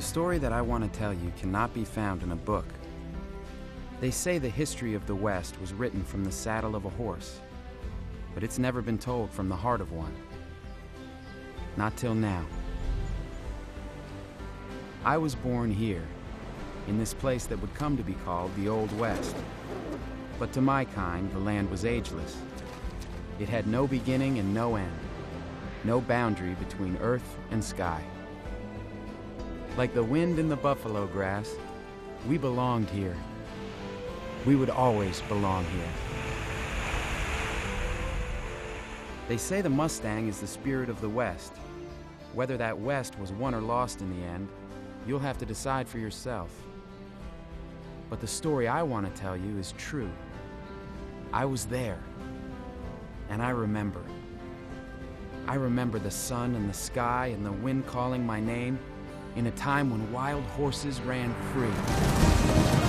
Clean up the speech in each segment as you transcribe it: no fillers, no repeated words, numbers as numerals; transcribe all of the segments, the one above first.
The story that I want to tell you cannot be found in a book. They say the history of the West was written from the saddle of a horse, but it's never been told from the heart of one. Not till now. I was born here, in this place that would come to be called the Old West. But to my kind, the land was ageless. It had no beginning and no end, no boundary between earth and sky. Like the wind in the buffalo grass, we belonged here. We would always belong here. They say the Mustang is the spirit of the West. Whether that West was won or lost in the end, you'll have to decide for yourself. But the story I want to tell you is true. I was there, and I remember. I remember the sun and the sky and the wind calling my name in a time when wild horses ran free.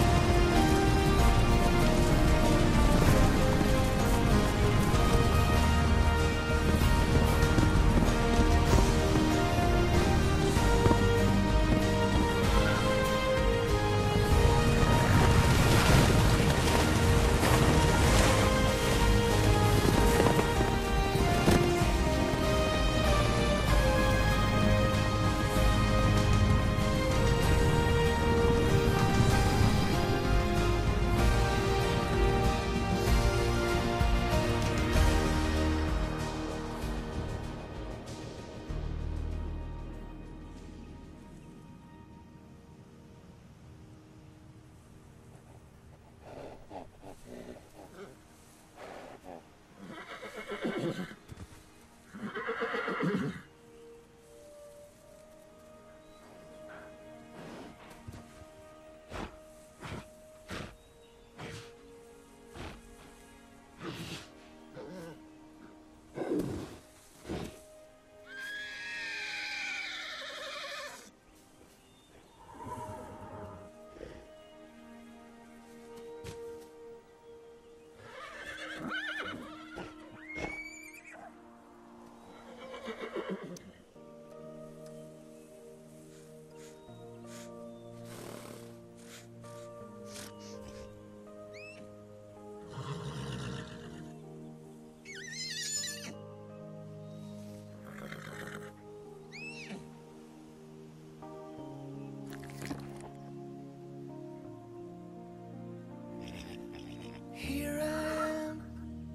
Here I am,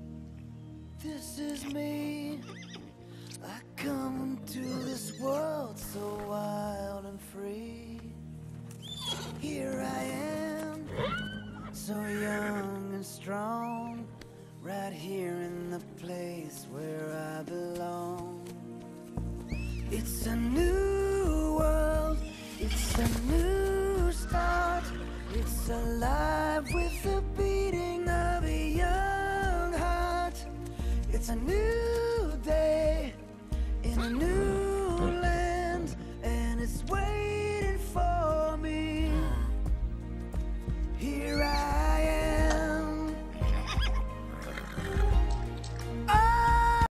this is me. I come to this world so wild and free. Here I am, so young and strong, right here in the place where I belong. It's a new world, it's a new start. It's alive with the beating of a young heart. It's a new